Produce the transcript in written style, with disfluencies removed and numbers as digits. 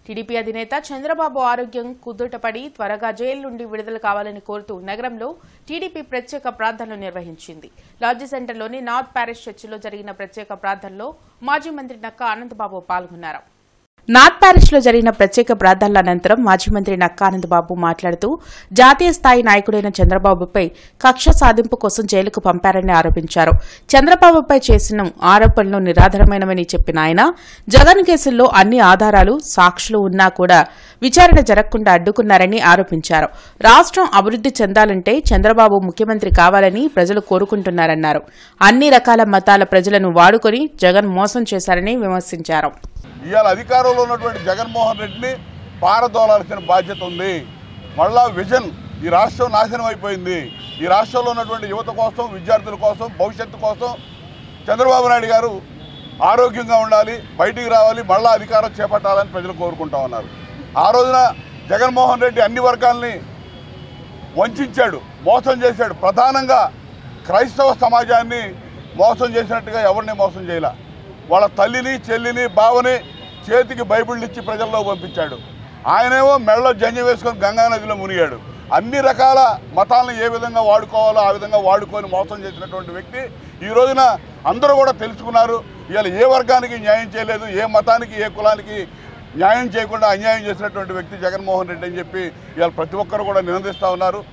TDP అధినేత చంద్రబాబు ఆరోగ్యం కుదుటపడి త్వరగా జైలు నుండి విడుదల కావాలని కోరుతూ నగరంలో టీడీపీ ప్రత్యేక ప్రార్థనలు నిర్వహించింది. లాడ్జీ సెంటర్లోని నార్త్ ప్యారిష్ చర్చిలో జరిగిన ప్రత్యేక ప్రార్థనలో మాజీ మంత్రి నక్కా ఆనందబాబు పాల్గొన్నారు. నార్త్ ప్యారిష్ లో జరిగిన ప్రత్యేక ప్రార్థనల అనంతరం మాజీ మంత్రి నక్కా ఆనందబాబు మాట్లాడుతూ జాతీయ స్థాయి నాయకుడైన చంద్రబాబుపై కక్ష సాధింపు కోసం జైలుకు పంపారని ఆరోపించారు. చంద్రబాబుపై చేసిన ఆరోపణలు నిరాధారమైనవని చెప్పిన ఆయన జగన్ కేసుల్లో అన్ని ఆధారాలు సాక్షులు ఉన్నా కూడా విచారణ జరగకుండా అడ్డుకున్నారని ఆరోపించారు. రాష్ట్రం అభివృద్ది చెందాలంటే చంద్రబాబు ముఖ్యమంత్రి కావాలని ప్రజలు కోరుకుంటున్నారన్నారు. అన్ని రకాల మతాల ప్రజలను వాడుకొని జగన్ మోసం చేశారని విమర్శించారు. ఇవాళ అధికారంలో ఉన్నటువంటి జగన్మోహన్ రెడ్డిని పారదోలాల్సిన బాధ్యత ఉంది. మళ్ళా విజన్ ఈ రాష్ట్రం నాశనం అయిపోయింది. ఈ రాష్ట్రంలో ఉన్నటువంటి యువత కోసం, విద్యార్థుల కోసం, భవిష్యత్తు కోసం చంద్రబాబు నాయుడు గారు ఆరోగ్యంగా ఉండాలి, బయటికి రావాలి, మళ్ళా అధికారం చేపట్టాలని ప్రజలు కోరుకుంటా ఉన్నారు. ఆ రోజున జగన్మోహన్ రెడ్డి అన్ని వర్గాల్ని వంచాడు, మోసం చేశాడు. ప్రధానంగా క్రైస్తవ సమాజాన్ని మోసం చేసినట్టుగా ఎవరిని మోసం చేయాల. వాళ్ళ తల్లిని, చెల్లిని, బావని చేతికి బైబిళ్ళు ఇచ్చి ప్రజల్లో పంపించాడు. ఆయనేమో మెడలో జంజం వేసుకొని గంగానదిలో మునిగాడు. అన్ని రకాల మతాలను ఏ విధంగా వాడుకోవాలో ఆ విధంగా వాడుకొని మోసం చేసినటువంటి వ్యక్తి ఈ రోజున అందరూ కూడా తెలుసుకున్నారు. ఇవాళ ఏ వర్గానికి న్యాయం చేయలేదు, ఏ మతానికి, ఏ కులానికి న్యాయం చేయకుండా అన్యాయం చేసినటువంటి వ్యక్తి జగన్మోహన్ రెడ్డి అని చెప్పి ఇవాళ ప్రతి ఒక్కరు కూడా నినదిస్తూ ఉన్నారు.